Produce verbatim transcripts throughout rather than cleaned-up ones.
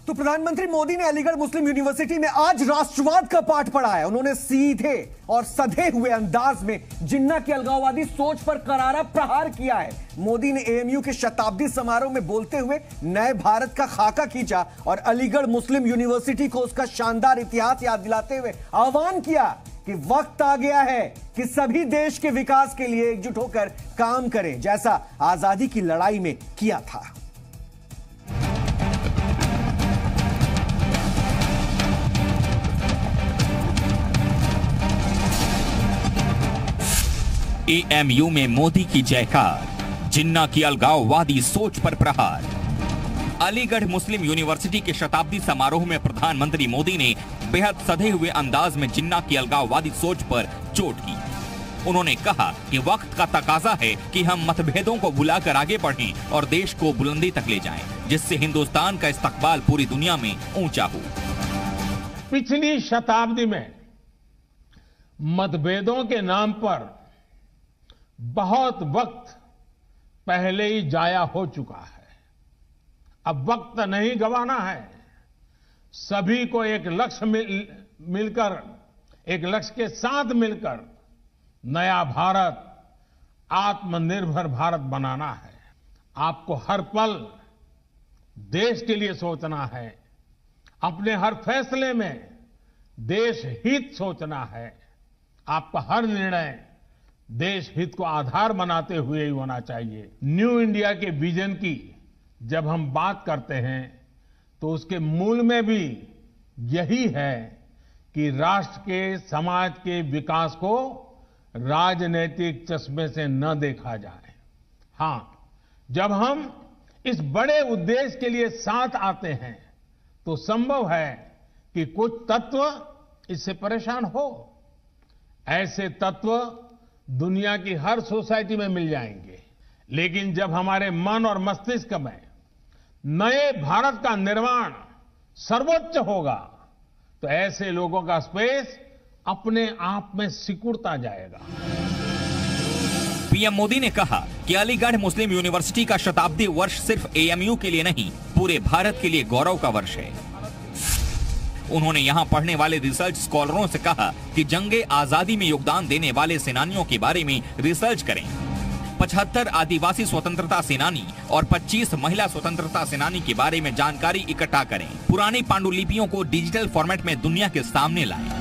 तो प्रधानमंत्री मोदी ने अलीगढ़ मुस्लिम यूनिवर्सिटी में आज राष्ट्रवाद का पाठ पढ़ा है। उन्होंने सीधे और सधे हुए अंदाज में जिन्ना की अलगाववादी सोच पर करारा प्रहार किया है। मोदी ने एएमयू के शताब्दी समारोह में बोलते हुए नए भारत का खाका खींचा और अलीगढ़ मुस्लिम यूनिवर्सिटी को उसका शानदार इतिहास याद दिलाते हुए आह्वान किया कि वक्त आ गया है कि सभी देश के विकास के लिए एकजुट होकर काम करें, जैसा आजादी की लड़ाई में किया था। एएमयू में मोदी की जयकार, जिन्ना की अलगाववादी सोच पर प्रहार। अलीगढ़ मुस्लिम यूनिवर्सिटी के शताब्दी समारोह में प्रधानमंत्री मोदी ने बेहद सधे हुए अंदाज में जिन्ना की अलगाववादी सोच पर चोट की। उन्होंने कहा कि वक्त का तकाजा है कि हम मतभेदों को भुलाकर आगे बढ़ें और देश को बुलंदी तक ले जाएं, जिससे हिंदुस्तान का इस्तकबाल पूरी दुनिया में ऊंचा हो। पिछली शताब्दी में मतभेदों के नाम पर बहुत वक्त पहले ही जाया हो चुका है। अब वक्त नहीं गंवाना है। सभी को एक लक्ष्य मिल, मिलकर एक लक्ष्य के साथ मिलकर नया भारत, आत्मनिर्भर भारत बनाना है। आपको हर पल देश के लिए सोचना है। अपने हर फैसले में देश हित सोचना है। आपका हर निर्णय देश हित को आधार बनाते हुए ही होना चाहिए। न्यू इंडिया के विजन की जब हम बात करते हैं तो उसके मूल में भी यही है कि राष्ट्र के, समाज के विकास को राजनीतिक चश्मे से न देखा जाए। हां, जब हम इस बड़े उद्देश्य के लिए साथ आते हैं तो संभव है कि कुछ तत्व इससे परेशान हो। ऐसे तत्व दुनिया की हर सोसाइटी में मिल जाएंगे, लेकिन जब हमारे मन और मस्तिष्क में नए भारत का निर्माण सर्वोच्च होगा तो ऐसे लोगों का स्पेस अपने आप में सिकुड़ता जाएगा। पीएम मोदी ने कहा कि अलीगढ़ मुस्लिम यूनिवर्सिटी का शताब्दी वर्ष सिर्फ एएमयू के लिए नहीं, पूरे भारत के लिए गौरव का वर्ष है। उन्होंने यहां पढ़ने वाले रिसर्च स्कॉलरों से कहा कि जंगे आजादी में योगदान देने वाले सेनानियों के बारे में रिसर्च करें। पचहत्तर आदिवासी स्वतंत्रता सेनानी और पच्चीस महिला स्वतंत्रता सेनानी के बारे में जानकारी इकट्ठा करें। पुरानी पांडुलिपियों को डिजिटल फॉर्मेट में दुनिया के सामने लाएं।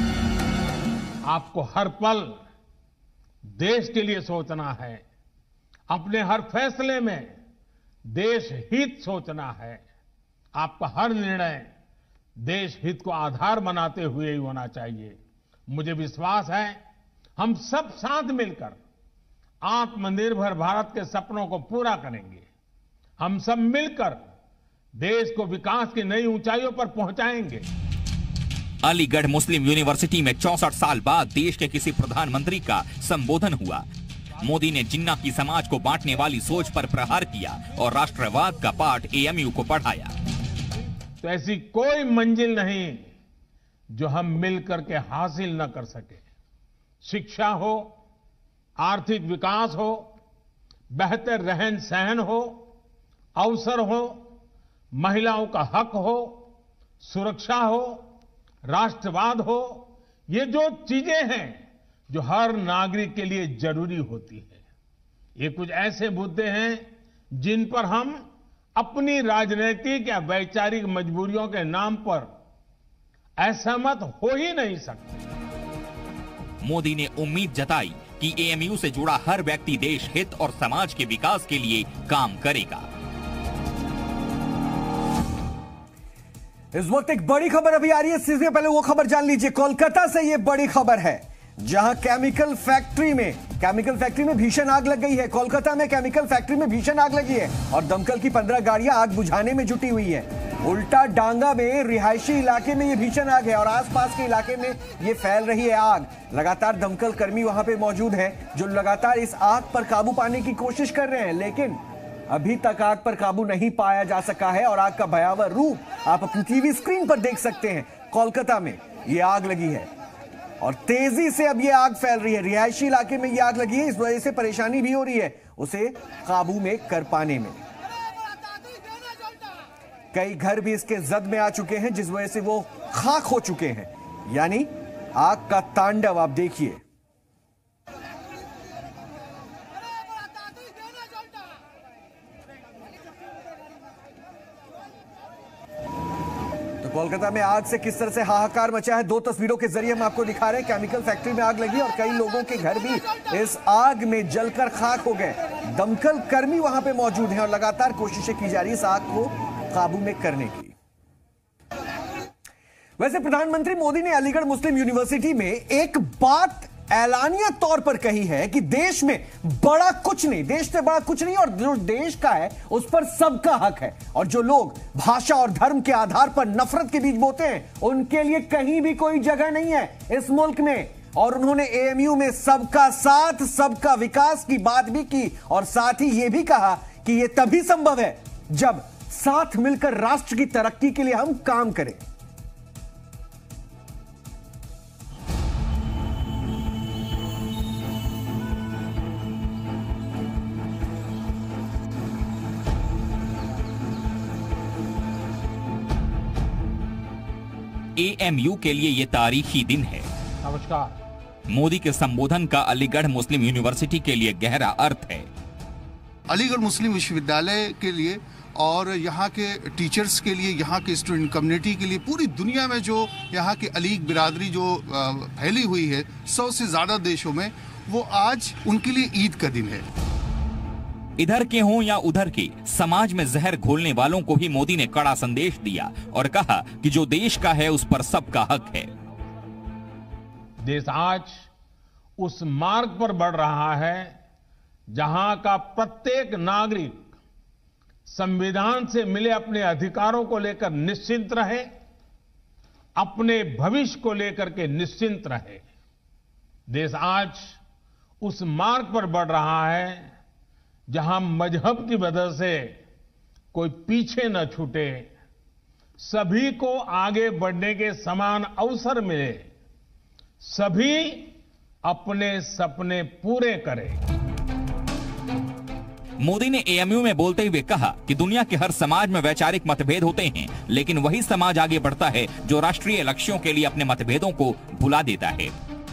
आपको हर पल देश के लिए सोचना है। अपने हर फैसले में देश हित सोचना है। आपका हर निर्णय देश हित को आधार बनाते हुए ही होना चाहिए। मुझे विश्वास है हम सब साथ मिलकर आत्मनिर्भर भारत के सपनों को पूरा करेंगे। हम सब मिलकर देश को विकास की नई ऊंचाइयों पर पहुंचाएंगे। अलीगढ़ मुस्लिम यूनिवर्सिटी में चौसठ साल बाद देश के किसी प्रधानमंत्री का संबोधन हुआ। मोदी ने जिन्ना की समाज को बांटने वाली सोच पर प्रहार किया और राष्ट्रवाद का पाठ एएमयू को पढ़ाया। तो ऐसी कोई मंजिल नहीं जो हम मिलकर के हासिल न कर सके। शिक्षा हो, आर्थिक विकास हो, बेहतर रहन सहन हो, अवसर हो, महिलाओं का हक हो, सुरक्षा हो, राष्ट्रवाद हो, ये जो चीजें हैं जो हर नागरिक के लिए जरूरी होती है, ये कुछ ऐसे मुद्दे हैं जिन पर हम अपनी राजनीतिक या वैचारिक मजबूरियों के नाम पर असहमत हो ही नहीं सकते। मोदी ने उम्मीद जताई कि एएमयू से जुड़ा हर व्यक्ति देश हित और समाज के विकास के लिए काम करेगा। इस वक्त एक बड़ी खबर अभी आ रही है, इससे पहले वो खबर जान लीजिए। कोलकाता से ये बड़ी खबर है, जहां केमिकल फैक्ट्री में केमिकल फैक्ट्री में भीषण आग लग गई है। कोलकाता में केमिकल फैक्ट्री में भीषण आग लगी है और दमकल की पंद्रह गाड़ियां आग बुझाने में जुटी हुई है। उल्टा डांगा में रिहायशी इलाके में ये भीषण आग है और आसपास के इलाके में ये फैल रही है आग। लगातार दमकल कर्मी वहां पे मौजूद हैं जो लगातार इस आग पर काबू पाने की कोशिश कर रहे हैं, लेकिन अभी तक आग पर काबू नहीं पाया जा सका है और आग का भयावह रूप आप अपनी टीवी स्क्रीन पर देख सकते हैं। कोलकाता में ये आग लगी है और तेजी से अब ये आग फैल रही है। रिहायशी इलाके में ये आग लगी है, इस वजह से परेशानी भी हो रही है उसे काबू में कर पाने में। कई घर भी इसके जद में आ चुके हैं, जिस वजह से वो खाक हो चुके हैं। यानी आग का तांडव आप देखिए। तो कोलकाता में आग से किस तरह से हाहाकार मचा है, दो तस्वीरों के जरिए हम आपको दिखा रहे हैं। केमिकल फैक्ट्री में आग लगी और कई लोगों के घर भी इस आग में जलकर खाक हो गए। दमकल कर्मी वहां पे मौजूद हैं और लगातार कोशिशें की जा रही है इस आग को काबू में करने की। वैसे प्रधानमंत्री मोदी ने अलीगढ़ मुस्लिम यूनिवर्सिटी में एक बात ऐलानिया तौर पर कही है कि देश में बड़ा कुछ नहीं, देश से बड़ा कुछ नहीं, और जो देश का है उस पर सबका हक है। और जो लोग भाषा और धर्म के आधार पर नफरत के बीज बोते हैं, उनके लिए कहीं भी कोई जगह नहीं है इस मुल्क में। और उन्होंने एएमयू में सबका साथ, सबका विकास की बात भी की और साथ ही यह भी कहा कि यह तभी संभव है जब साथ मिलकर राष्ट्र की तरक्की के लिए हम काम करें। एएमयू के लिए ये तारीखी दिन है। नमस्कार। मोदी के संबोधन का अलीगढ़ मुस्लिम यूनिवर्सिटी के लिए गहरा अर्थ है। अलीगढ़ मुस्लिम विश्वविद्यालय के लिए और यहाँ के टीचर्स के लिए, यहाँ के स्टूडेंट कम्युनिटी के लिए, पूरी दुनिया में जो यहाँ की अलीग बिरादरी जो फैली हुई है सौ से ज्यादा देशों में, वो आज उनके लिए ईद का दिन है। इधर के हों या उधर के, समाज में जहर घोलने वालों को भी मोदी ने कड़ा संदेश दिया और कहा कि जो देश का है उस पर सबका हक है। देश आज उस मार्ग पर बढ़ रहा है जहां का प्रत्येक नागरिक संविधान से मिले अपने अधिकारों को लेकर निश्चिंत रहे, अपने भविष्य को लेकर के निश्चिंत रहे। देश आज उस मार्ग पर बढ़ रहा है जहां मजहब की वजह से कोई पीछे न छूटे, सभी को आगे बढ़ने के समान अवसर मिले, सभी अपने सपने पूरे करें। मोदी ने एएमयू में बोलते हुए कहा कि दुनिया के हर समाज में वैचारिक मतभेद होते हैं, लेकिन वही समाज आगे बढ़ता है जो राष्ट्रीय लक्ष्यों के लिए अपने मतभेदों को भुला देता है।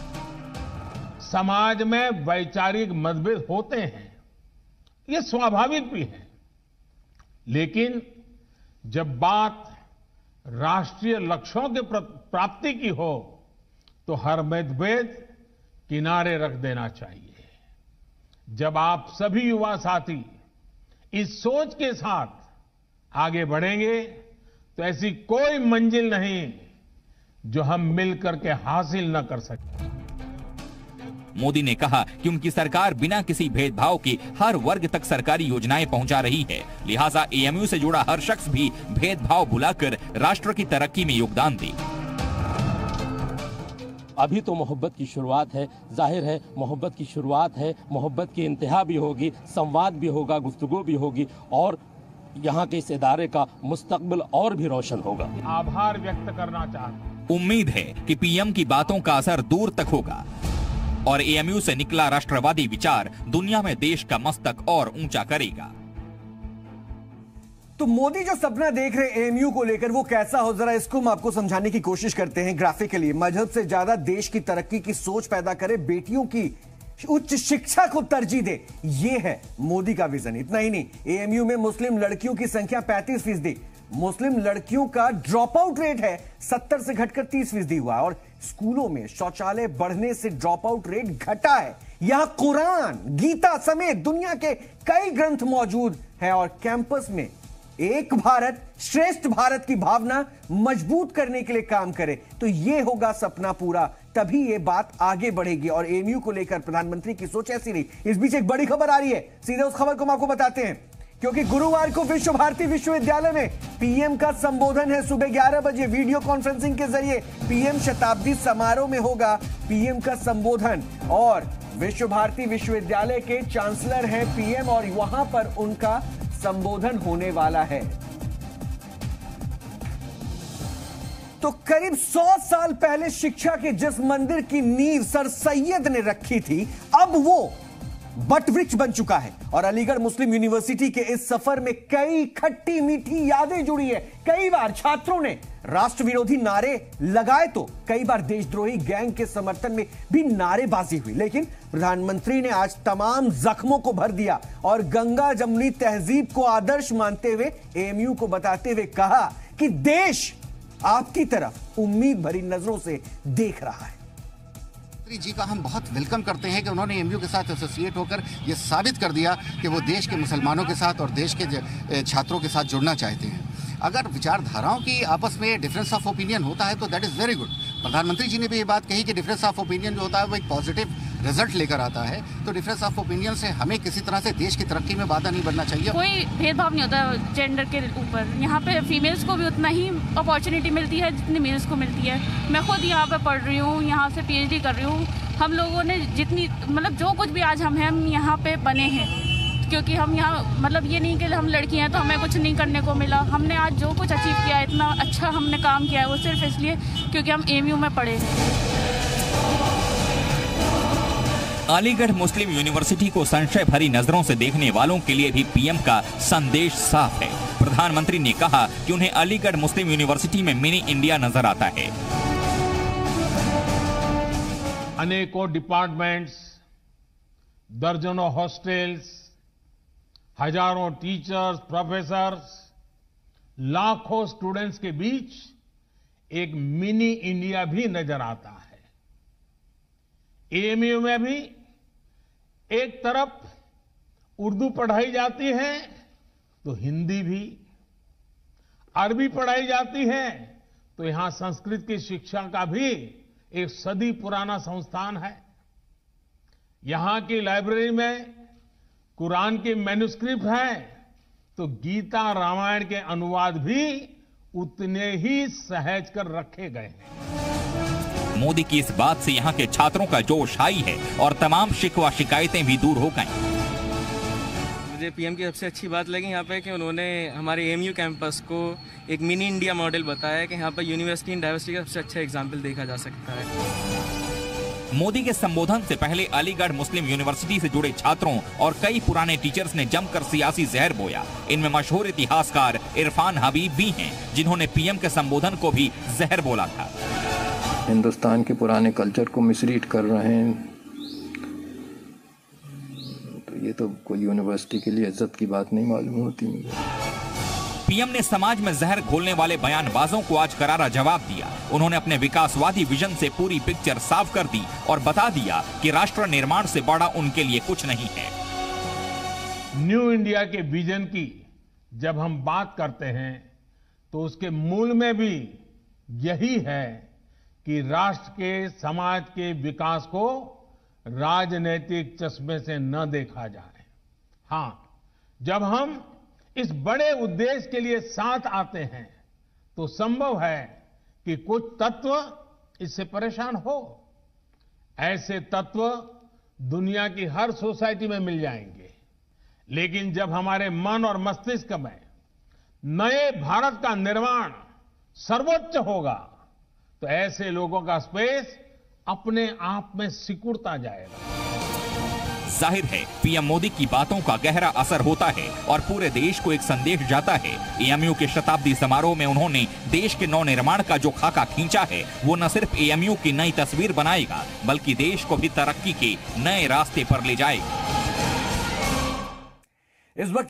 समाज में वैचारिक मतभेद होते हैं, ये स्वाभाविक भी है, लेकिन जब बात राष्ट्रीय लक्ष्यों के प्राप्ति की हो तो हर मतभेद किनारे रख देना चाहिए। जब आप सभी युवा साथी इस सोच के साथ आगे बढ़ेंगे तो ऐसी कोई मंजिल नहीं जो हम मिलकर के हासिल न कर सकें। मोदी ने कहा कि उनकी सरकार बिना किसी भेदभाव के हर वर्ग तक सरकारी योजनाएं पहुंचा रही है, लिहाजा एएमयू से जुड़ा हर शख्स भी भेदभाव भुलाकर राष्ट्र की तरक्की में योगदान दे। अभी तो मोहब्बत की शुरुआत है, जाहिर है मोहब्बत की शुरुआत है, मोहब्बत की इंतहा भी होगी, संवाद भी होगा, गुफ्तगू भी होगी और यहाँ के इस इदारे का मुस्तकबिल और भी रोशन होगा। आभार व्यक्त करना चाहता हूं। उम्मीद है कि पीएम की बातों का असर दूर तक होगा और एएमयू से निकला राष्ट्रवादी विचार दुनिया में देश का मस्तक और ऊंचा करेगा। तो मोदी जो सपना देख रहे एएमयू को लेकर वो कैसा हो, जरा इसको हम आपको समझाने की कोशिश करते हैं ग्राफिकली। मजहब से ज्यादा देश की तरक्की की सोच पैदा करे, बेटियों की उच्च शिक्षा को तरजीह दे, ये है मोदी का विजन। इतना ही नहीं, एएमयू में मुस्लिम लड़कियों की संख्या पैंतीस फीसदी, मुस्लिम लड़कियों का ड्रॉप आउट रेट है सत्तर से घटकर तीस फीसदी हुआ और स्कूलों में शौचालय बढ़ने से ड्रॉप आउट रेट घटा है। यहां कुरान, गीता समेत दुनिया के कई ग्रंथ मौजूद हैं और कैंपस में एक भारत श्रेष्ठ भारत की भावना मजबूत करने के लिए काम करे तो यह होगा सपना पूरा, तभी यह बात आगे बढ़ेगी। और एएमयू को लेकर प्रधानमंत्री की सोच ऐसी रही। इस बीच एक बड़ी खबर आ रही है, सीधे उस खबर को हम आपको बताते हैं, क्योंकि गुरुवार को विश्व भारती विश्वविद्यालय में पीएम का संबोधन है। सुबह ग्यारह बजे वीडियो कॉन्फ्रेंसिंग के जरिए पीएम शताब्दी समारोह में होगा पीएम का संबोधन और विश्व भारती विश्वविद्यालय के चांसलर हैं पीएम और वहां पर उनका संबोधन होने वाला है। तो करीब सौ साल पहले शिक्षा के जिस मंदिर की नींव सर सैयद ने रखी थी, अब वो बट वृक्ष बन चुका है और अलीगढ़ मुस्लिम यूनिवर्सिटी के इस सफर में कई खट्टी मीठी यादें जुड़ी है। कई बार छात्रों ने राष्ट्र विरोधी नारे लगाए तो कई बार देशद्रोही गैंग के समर्थन में भी नारेबाजी हुई, लेकिन प्रधानमंत्री ने आज तमाम जख्मों को भर दिया और गंगा जमुनी तहजीब को आदर्श मानते हुए एएमयू को बताते हुए कहा कि देश आपकी तरफ उम्मीद भरी नजरों से देख रहा है। जी का हम बहुत वेलकम करते हैं कि उन्होंने एएमयू के साथ एसोसिएट होकर यह साबित कर दिया कि वो देश के मुसलमानों के साथ और देश के छात्रों के साथ जुड़ना चाहते हैं। अगर विचारधाराओं की आपस में डिफरेंस ऑफ ओपिनियन होता है तो दैट इज़ वेरी गुड। प्रधानमंत्री जी ने भी ये बात कही कि डिफरेंस ऑफ ओपिनियन जो होता है वो एक पॉजिटिव रिजल्ट लेकर आता है। तो डिफरेंस ऑफ ओपिनियन से हमें किसी तरह से देश की तरक्की में बाधा नहीं बनना चाहिए। कोई भेदभाव नहीं होता जेंडर के ऊपर। यहाँ पे फीमेल्स को भी उतना ही अपॉर्चुनिटी मिलती है जितनी मेल्स को मिलती है। मैं खुद यहाँ पे पढ़ रही हूँ, यहाँ से पीएचडी कर रही हूँ। हम लोगों ने जितनी मतलब जो कुछ भी आज हम हैं हम यहाँ पे बने हैं क्योंकि हम यहाँ मतलब ये नहीं कि हम लड़की हैं तो हमें कुछ नहीं करने को मिला। हमने आज जो कुछ अचीव किया है, इतना अच्छा हमने काम किया है, वो सिर्फ इसलिए क्योंकि हम एएमयू में पढ़े हैं। अलीगढ़ मुस्लिम यूनिवर्सिटी को संशय भरी नजरों से देखने वालों के लिए भी पीएम का संदेश साफ है। प्रधानमंत्री ने कहा कि उन्हें Aligarh Muslim University mini India इंडिया नजर आता है। अनेकों डिपार्टमेंट्स, दर्जनों हॉस्टल्स, हजारों टीचर्स, प्रोफेसर्स, लाखों स्टूडेंट्स के बीच एक मिनी इंडिया भी नजर आता है। एएमयू में भी एक तरफ उर्दू पढ़ाई जाती है तो हिंदी भी, अरबी पढ़ाई जाती है तो यहां संस्कृत की शिक्षा का भी एक सदी पुराना संस्थान है। यहां की लाइब्रेरी में कुरान के मैन्युस्क्रिप्ट हैं तो गीता रामायण के अनुवाद भी उतने ही सहज कर रखे गए हैं। मोदी की इस बात से यहाँ के छात्रों का जोश हाई है और तमाम शिकवा शिकायतें भी दूर हो गईं। मुझे पीएम की सबसे अच्छी बात लगी यहाँ पे कि उन्होंने हमारे एएमयू कैंपस को एक मिनी इंडिया मॉडल बताया कि यहाँ पर यूनिवर्सिटी इन डाइवर्सिटी का सबसे अच्छा एग्जाम्पल देखा जा सकता है। मोदी के संबोधन से पहले अलीगढ़ मुस्लिम यूनिवर्सिटी से जुड़े छात्रों और कई पुराने टीचर्स ने जमकर सियासी जहर बोया। इनमें मशहूर इतिहासकार इरफान हबीब भी हैं, जिन्होंने पीएम के संबोधन को भी जहर बोला था। हिंदुस्तान के पुराने कल्चर को मिसरीड कर रहे हैं तो ये तो कोई यूनिवर्सिटी के लिए इज्जत की बात नहीं मालूम होती मुझे। पीएम ने समाज में जहर घोलने वाले बयानबाजों को आज करारा जवाब दिया। उन्होंने अपने विकासवादी विजन से पूरी पिक्चर साफ कर दी और बता दिया कि राष्ट्र निर्माण से बड़ा उनके लिए कुछ नहीं है। न्यू इंडिया के विजन की जब हम बात करते हैं तो उसके मूल में भी यही है कि राष्ट्र के, समाज के विकास को राजनीतिक चश्मे से न देखा जाए। हाँ, जब हम इस बड़े उद्देश्य के लिए साथ आते हैं तो संभव है कि कुछ तत्व इससे परेशान हो। ऐसे तत्व दुनिया की हर सोसाइटी में मिल जाएंगे, लेकिन जब हमारे मन और मस्तिष्क में नए भारत का निर्माण सर्वोच्च होगा तो ऐसे लोगों का स्पेस अपने आप में सिकुड़ता जाएगा। जाहिर है पीएम मोदी की बातों का गहरा असर होता है और पूरे देश को एक संदेश जाता है। एएमयू के शताब्दी समारोह में उन्होंने देश के नवनिर्माण का जो खाका खींचा है वो न सिर्फ एएमयू की नई तस्वीर बनाएगा बल्कि देश को भी तरक्की के नए रास्ते पर ले जाएगा। इस वक्त